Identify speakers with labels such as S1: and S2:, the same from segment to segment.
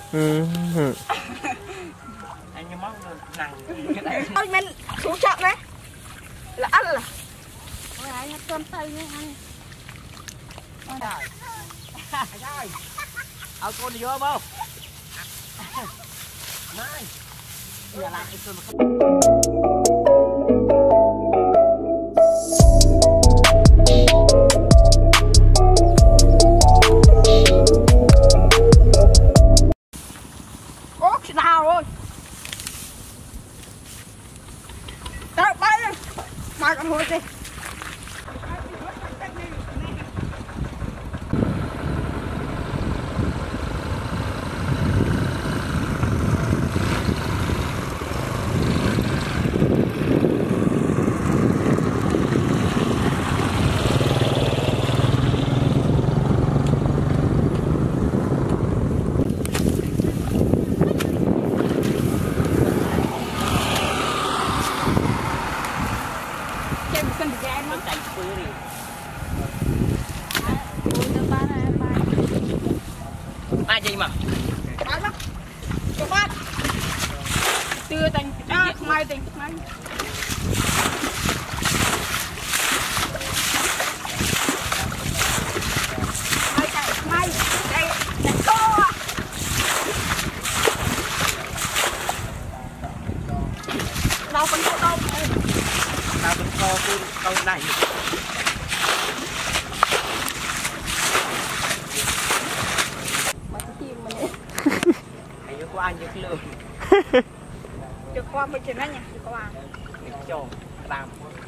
S1: Anh móc nặng.
S2: Ôi mình xuống chậm đấy. Là ăn là.
S3: Ôi anh cơm tây nha anh.
S1: Rồi. Ở con đi vô không? Này. Giờ lại tôi mà
S2: nào rồi. Đó, bay đi. Mai con hôi đi.
S1: ai gì mà
S2: Bán lắm. Cho bát. Đưa thành mai thành mai. Mai chạy mai. Đây, đây co. Đâu con co đâu.
S1: tao vẫn co câu này. Của anh được lương
S2: được qua bên trên đó nha, được qua
S1: được cho làm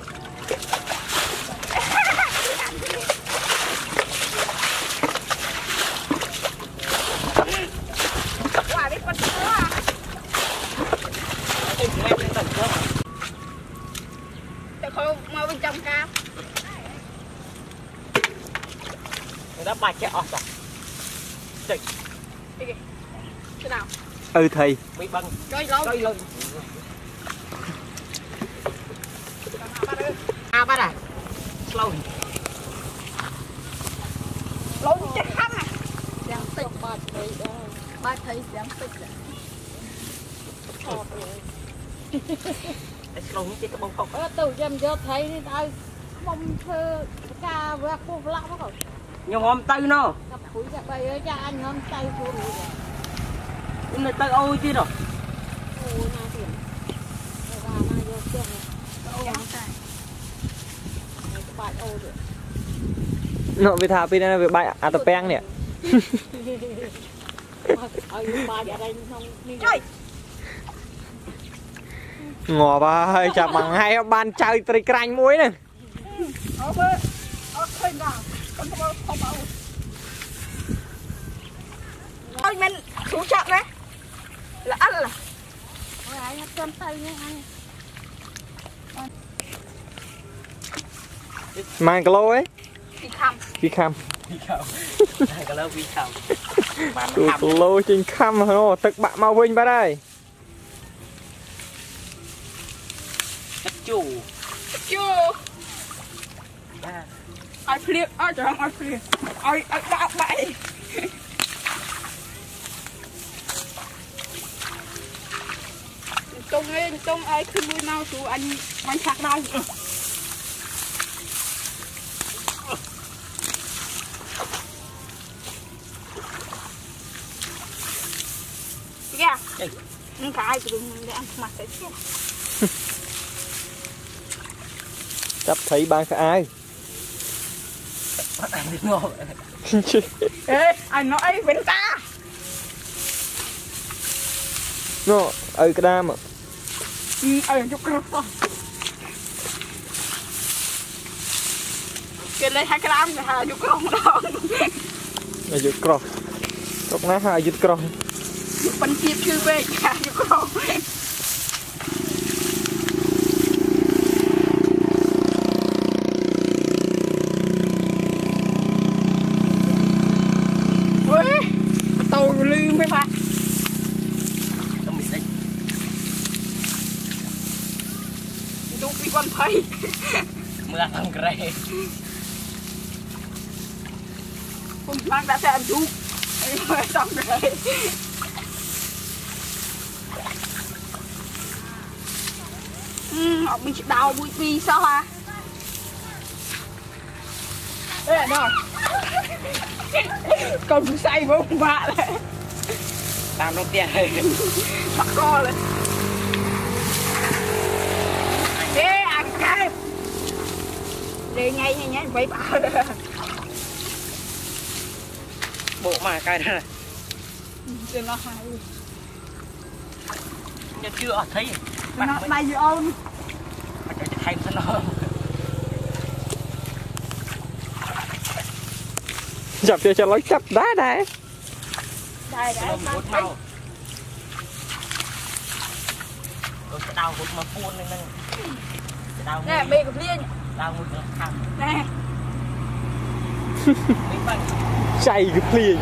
S2: qua biết con chưa à? Được không mau bên trong cam
S1: người ta bạch cái ọt rồi chạy
S2: đi kìa thế nào
S4: thầy
S1: bị băng
S2: chơi lâu
S1: lâu bắt à lâu
S2: lâu như chết khăm à
S3: Giang tích ba thấy giang tích rồi
S1: lâu như chết cái bông không
S3: từ dầm vô thấy thì tao bông thơ ca vừa cô lắm rồi
S1: nhưng hôm tay nó
S3: cặp phủi cặp bầy ơi cha anh hôm tay cô rồi
S1: nhưng mà tay ôi chứ rồi
S3: ôi na tiền bà na vô tiền
S2: chẳng phải
S3: bạn ô được
S4: nó bị thả pin này bị bay à tập beng nè
S3: bà nhà đây không đi
S2: chơi
S4: ngò ba chả bằng hai ban chơi tri canh muối nè
S2: khơi nào con không bảo ôi mình xuống chậm đấy là ăn là
S3: ôi anh cơm tây nha anh
S4: mang cái lô ấy
S2: đi khăm
S1: cái lâu vi khảo
S4: tụi lô trên khăm nó thực bạ mau vinh ba đây
S1: chủ
S2: chưa ai phê ai chẳng ai phê ai đạo bậy tung ai cứ nuôi nào tụi anh sạc đâu kìa không phải tụi mình để ăn mặt đấy chứ
S4: chấp thấy ban cái ai
S1: anh đi ngồi
S2: ê anh nói với ta
S4: nó cái đam mà
S2: chụp cái cái này 2 gram là 2 chục crom đó
S4: là chụp crom cốc ná 2 chụp crom
S2: bánh chiếp chưa về 2 chục crom tàu lươn với bạn đúng bị con thấy
S1: mưa thằng cái
S2: không mang đã xem chú xong rồi Họ bị đau bụi phi sao hả? Đây là còn say với ông bà này.
S1: Tao nó tiền rồi.
S2: Bắt co lên. Ê, ăn cái. Đi ngay nhé, quay bảo đó.
S1: Bộ mà cái đó này.
S2: Để nó hay.
S1: Nhưng chưa thấy.
S2: Nó bay gì ôn.
S1: Mà cho thay nó.
S4: Chập cho lối chập đá đây.
S2: Đây
S1: Nó hút mau. Rồi cái đau hút mà buôn lên nè. Đau.
S2: Nè, bê của Liên.
S1: Đau hút nó khăn.
S2: Nè.
S1: Mình bằng.
S4: Chạy cái liền.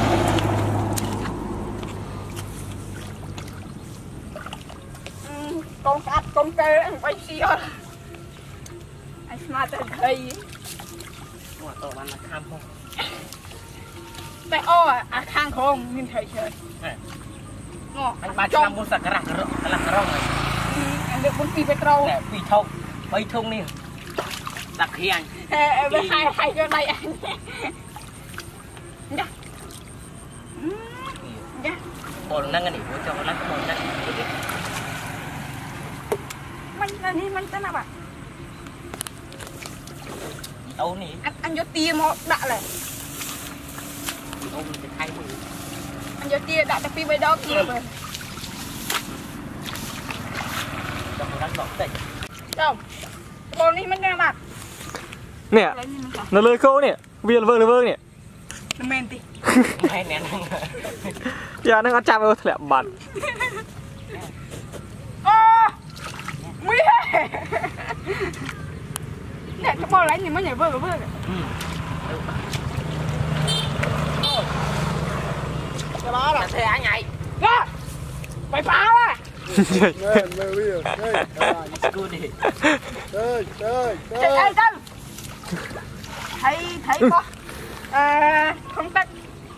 S2: Con cắt con kê anh quay xí ơi. Anh mà tên thầy.
S1: Mà tổ bạn là khăm không?
S2: Tại ô à khang không nhìn thấy chơi. Ngọ.
S1: Anh ba trăm muốn sạc rạc rong này.
S2: Anh được 4 petrol.
S1: Nè, phi thông. Bay thông đi. Đặt khi anh.
S2: Ê, với hai cho đây anh. Dạ. Dạ.
S1: Bộ năng cái này của cho lắc bộ năng.
S2: Mình tên nào bạn?
S1: Đâu nè.
S2: Anh vô tia mà đã lại.
S1: Đâu mình sẽ thay mũi.
S2: Anh vô tia đã tapi bây đó kia rồi.
S1: Cho lắc lọt đây.
S2: Không. Bộ này mình tên bạn.
S4: Nè, nó lơi khô nè. Viên là vơ nè.
S2: Nó men tí.
S1: Hay nè.
S4: Giờ nó có chạm vào thẻ bẩn.
S2: Nguy hiểm. Nè, cái bò lấy thì mới nhảy vơ.
S1: Cái đó là xe anh nhảy.
S2: Đó. Phải phá á.
S1: Cứ đi.
S2: Chạy ai đâu. Thấy có. Không tắt.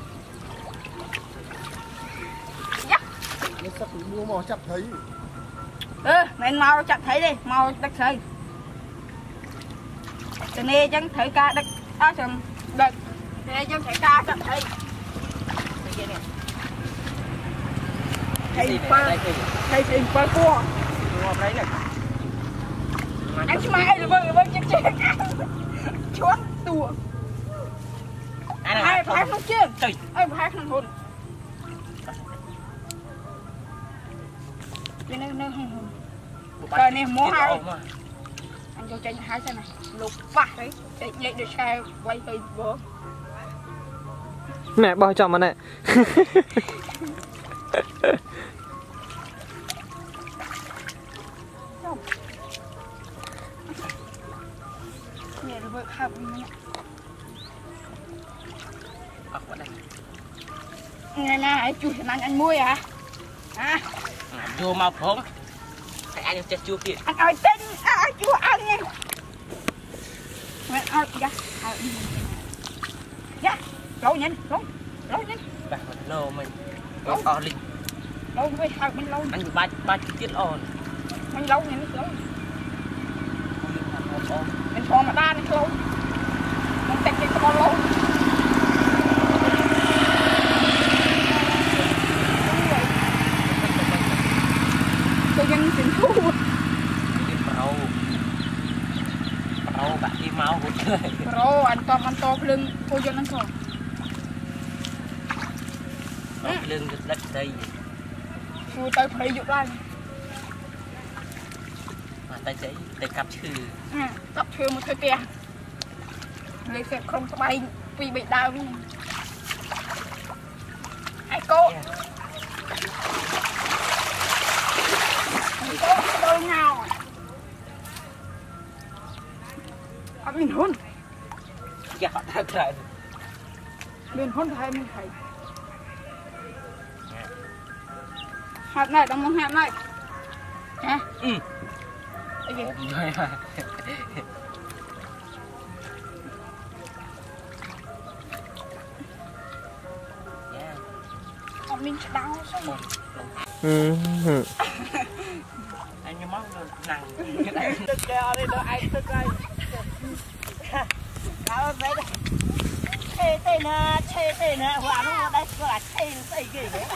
S2: Dắt.
S5: Nó sắp mua màu chặt thấy.
S2: Mình mau chặt thấy đi, mau đất xây. Từ nay chẳng thấy ca đất đó xong đất. Từ nay chẳng thấy ca chặt thấy. Thầy phơi cua.
S1: Đấy này.
S2: Anh smile rồi vâng chết. Chuốt tùa. Hai không chưa? Ơi hai không hồn. Cái nơi hồn. Trời này mua hai. Anh cho chơi hai xe này. Lục bạc đấy. Chạy được xe quay hơi vỡ.
S4: Mẹ bao chồng mà này.
S2: Nè rồi vợ học nhé. Ngày nay chú sẽ ăn muối hả? Hả?
S1: Chua màu phóng. Anh chết chua kìa.
S2: Anh ơi tên chú ăn nha. Mẹ ơi dạ. Dạ. Lâu nhanh.
S1: Bạn lâu mình. Có linh.
S2: Lâu với học mình lâu.
S1: Anh ba chi tiết ổn.
S2: Mình lâu nhanh lâu. Mình phong mà đa nó lâu. Mình tách cái bao lâu. Tôi dân xin thu.
S1: Đi Pro bạn đi máu hút chơi.
S2: Pro anh to lưng cô dân anh to.
S1: Lưng đất đây.
S2: Tôi tới phải dục lại.
S1: Mà tay giấy, tay cặp chữ.
S2: Cặp chữ một cái kia. Lấy xe không có bay vì bị đau đi. Ai cô. Cô đâu nào. Mình hôn.
S1: Dạ thật rồi.
S2: Mình hôn thầy mình thấy. Hạt này đóng mong hạt này. Hả?
S1: Ừ.
S2: mình đau sao mà
S1: anh mong nặng tức kêu đi nó anh tức đây đó đấy chê tên nè hòa nó đây là chê nó xây gì đấy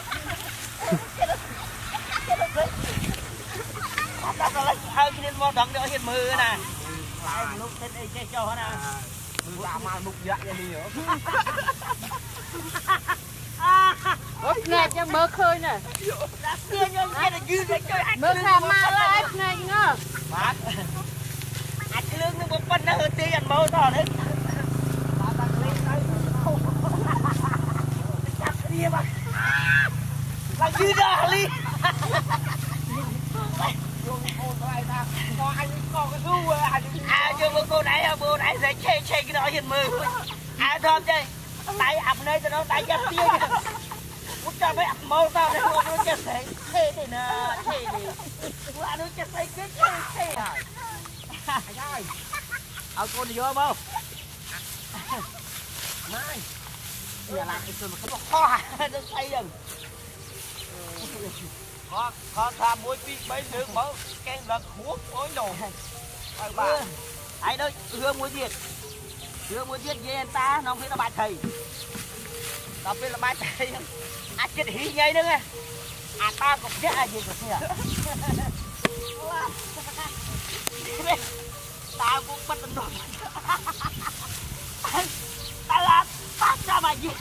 S1: đó là ai cái món đắng đỡ hiện mưa nè lúc tên ấy chê cho nè mưa đã mà mục dạ vậy đi nữa
S3: nè cho mơ khơi nè mơ khả mà lại nè ngơ
S1: bác anh lương nó một phần nó hơi tí anh mâu to đấy là dư ra đi cô nãy sẽ chê cái đó hiện mười ai thơm chơi tay ập nơi cho nó tay dắt tiêu út cho mấy ập màu tao đấy nó chết thấy chê thì nè chê đi qua nó chết thấy cái chê rồiเอาcô đi vô không mai giờ làm cái chuyện mà không có kho nó say dần kho tham muối pi mấy nước máu ken lật hút ối đồ ai đâu hương muối diệt với anh ta nó không biết là bài thầy đọc biết là bài thầy anh chết hí nhây nữa nghe ta cũng chết ai gì của thầy tao cũng bắt được tao là ta cho mày gì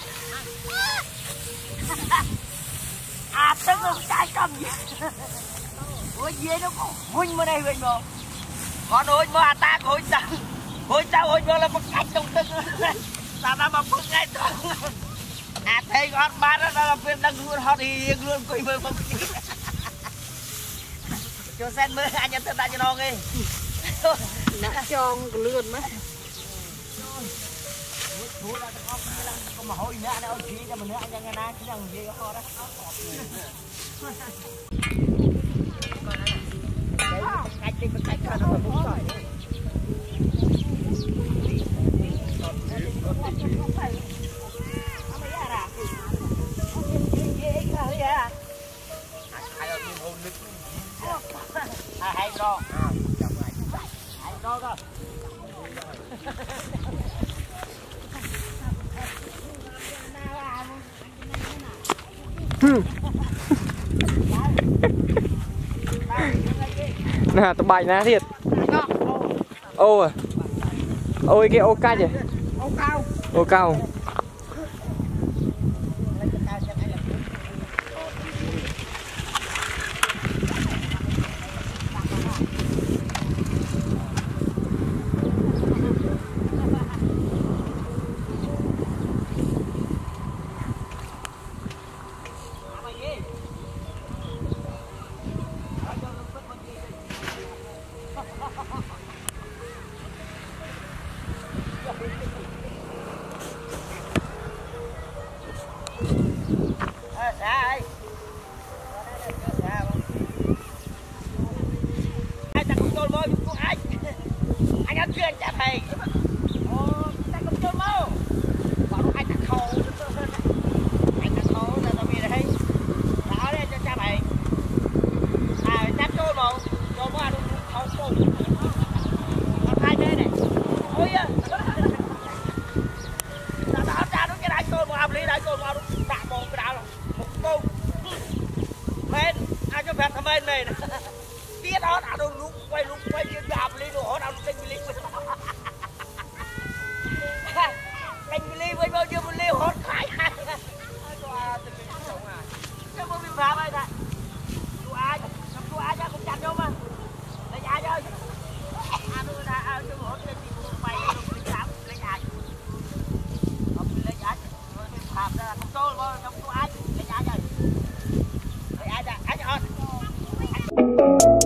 S1: tức là trái cầm gì ôi dê nó có huynh mà đây huynh mà còn ôi mà ta hôi sao là một cách trong tức ta đã mà phước ngay thôi thấy con ba đó là viên đang luôn họ đi luôn quỳ mơ không cho sen mơ anh nhận thức đã cho nó nghe
S3: nãy cho lươn mấy
S1: không mà hồi nữa anh ơi chỉ cho mình nữa anh nghe na chỉ rằng gì ho đó cái nó cũng rồi hay đo rồi
S4: nè tụi bài nè thiệt ô à ôi cái ô cay vậy ô cao
S1: anh ăn chưa chả thầy ta không chơi mơ bảo anh ta khâu ra tao đi đây đó đây cho cha mày chắc chơi màu rồi mới ăn không cùng còn hai đây này ôi à đó cha nó cái đại tôi mà lý đại tôi mà đạp một cái đạo một câu men ai cho phép thằng men này biết đó đã đâu lúc quay như đạp lý đồ họ đâu đánh lý đánh lý với bao nhiêu một lý hốt khai hai chứ không bị phá đây này chú ai ra cũng chặt vô mà lấy ai chơi đưa ra chú hốt lên thì mày lấy ai không lấy ai rồi bị phá ra không tôi mà không chú ai lấy ai chơi lấy ai ra ai